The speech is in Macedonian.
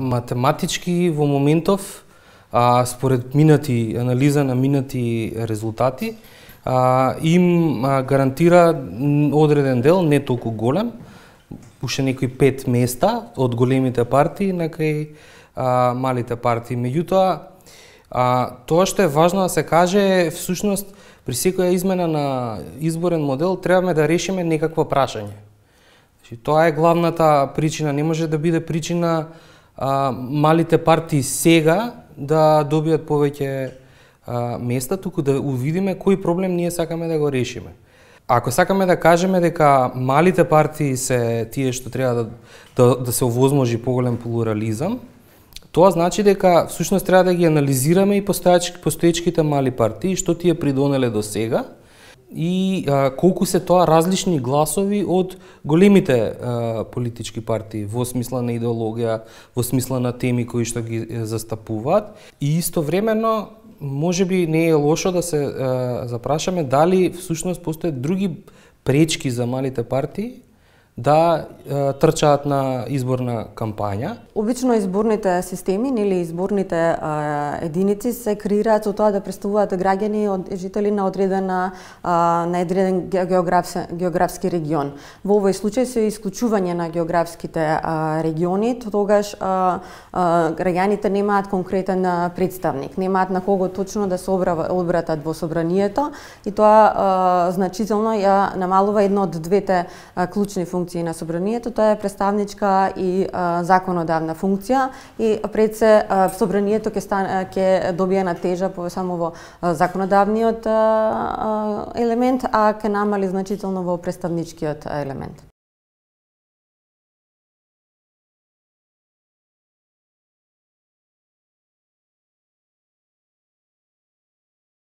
Математички во моментов, според анализа на минати резултати, им гарантира одреден дел, не толку голем, уште некои 5 места од големите партии на кај малите партии. Меѓутоа, тоа што е важно да се каже е всушност при секоја измена на изборен модел требаме да решиме некакво прашање. Значи, тоа е главната причина, не може да биде причина малите партии сега да добијат повеќе места, туку да увидиме кој проблем ние сакаме да го решиме. Ако сакаме да кажеме дека малите партии се тие што треба да се овозможи поголем плурализам, тоа значи дека всушност треба да ги анализираме и постоечките мали партии, што тие придонеле до сега и колку се тоа различни гласови од големите политички партии во смисла на идеологија, во смисла на теми кои што ги застапуваат. И истовремено можеби не е лошо да се запрашаме дали всушност постојат други пречки за малите партии да трчаат на изборна кампања. Обично изборните системи или изборните единици се креираат со тоа да представуваат граѓани од жители на одреден географски регион. Во овој случај се исклучување на географските региони, тогаш граѓаните немаат конкретен представник, немаат на кого точно да се обратат во собранието и тоа значително ја намалува една од двете клучни функции на собранието, тоа е представничка и законодавна функција и пред се собранието ќе добие на тежа само во законодавниот елемент, а ќе намали значително во представничкиот елемент.